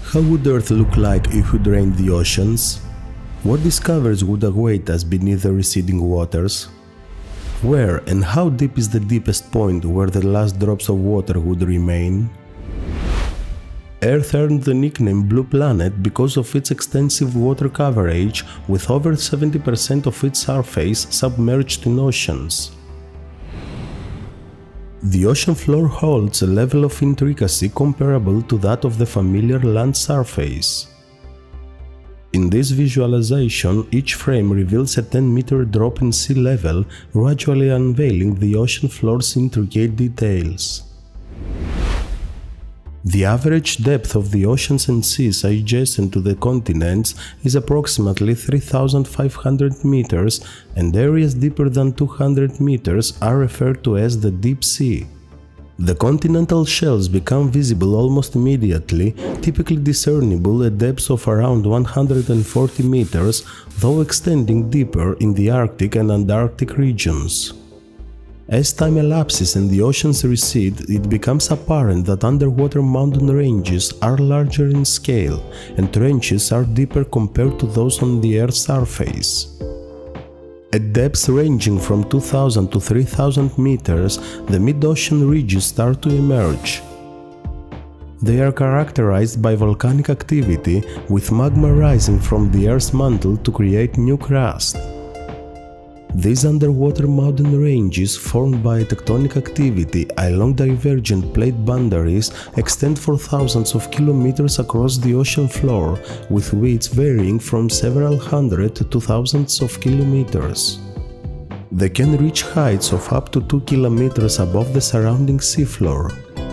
How would Earth look like if we drained the oceans? What discoveries would await us beneath the receding waters? Where and how deep is the deepest point where the last drops of water would remain? Earth earned the nickname Blue Planet because of its extensive water coverage, with over 70% of its surface submerged in oceans. The ocean floor holds a level of intricacy comparable to that of the familiar land surface. In this visualization, each frame reveals a 10-meter drop in sea level, gradually unveiling the ocean floor's intricate details. The average depth of the oceans and seas adjacent to the continents is approximately 3,500 meters, and areas deeper than 200 meters are referred to as the deep sea. The continental shelves become visible almost immediately, typically discernible at depths of around 140 meters, though extending deeper in the Arctic and Antarctic regions. As time elapses and the oceans recede, it becomes apparent that underwater mountain ranges are larger in scale, and trenches are deeper compared to those on the Earth's surface. At depths ranging from 2,000 to 3,000 meters, the mid-ocean ridges start to emerge. They are characterized by volcanic activity, with magma rising from the Earth's mantle to create new crust. These underwater mountain ranges, formed by tectonic activity along divergent plate boundaries, extend for thousands of kilometers across the ocean floor, with widths varying from several hundred to thousands of kilometers. They can reach heights of up to 2 kilometers above the surrounding seafloor.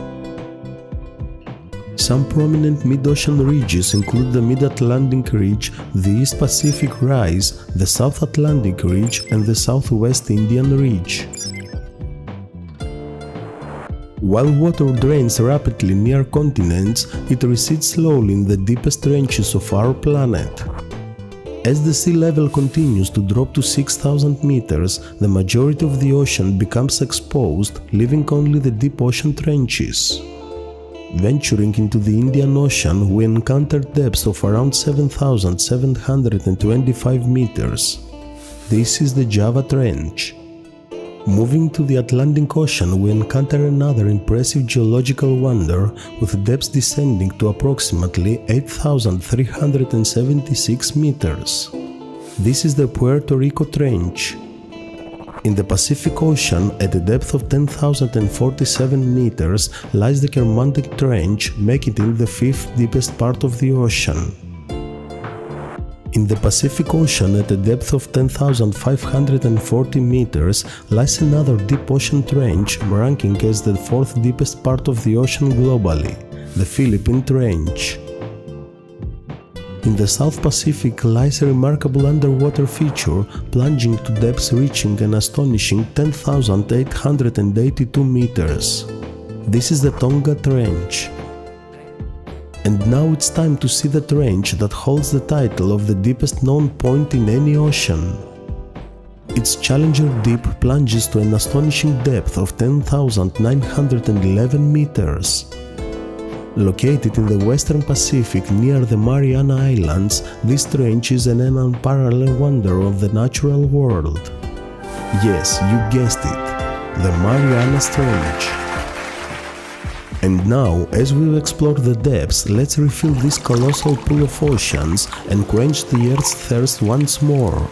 Some prominent mid-ocean ridges include the Mid-Atlantic Ridge, the East Pacific Rise, the South Atlantic Ridge, and the Southwest Indian Ridge. While water drains rapidly near continents, it recedes slowly in the deepest trenches of our planet. As the sea level continues to drop to 6,000 meters, the majority of the ocean becomes exposed, leaving only the deep ocean trenches. Venturing into the Indian Ocean, we encountered depths of around 7,725 meters. This is the Java Trench. Moving to the Atlantic Ocean, we encounter another impressive geological wonder, with depths descending to approximately 8,376 meters. This is the Puerto Rico Trench. In the Pacific Ocean, at a depth of 10,047 meters, lies the Kermantic Trench, making it the fifth deepest part of the ocean. In the Pacific Ocean, at a depth of 10,540 meters, lies another deep ocean trench, ranking as the fourth deepest part of the ocean globally, the Philippine Trench. In the South Pacific lies a remarkable underwater feature, plunging to depths reaching an astonishing 10,882 meters. This is the Tonga Trench. And now it's time to see the trench that holds the title of the deepest known point in any ocean. Its Challenger Deep plunges to an astonishing depth of 10,911 meters. Located in the Western Pacific near the Mariana Islands, this trench is an unparalleled wonder of the natural world. Yes, you guessed it, the Mariana Trench. And now, as we've explored the depths, let's refill this colossal pool of oceans and quench the Earth's thirst once more.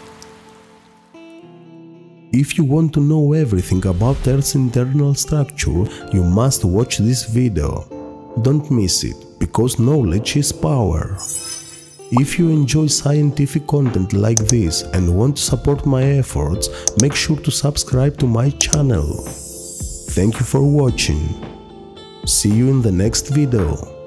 If you want to know everything about Earth's internal structure, you must watch this video. Don't miss it, because knowledge is power. If you enjoy scientific content like this and want to support my efforts, make sure to subscribe to my channel. Thank you for watching. See you in the next video.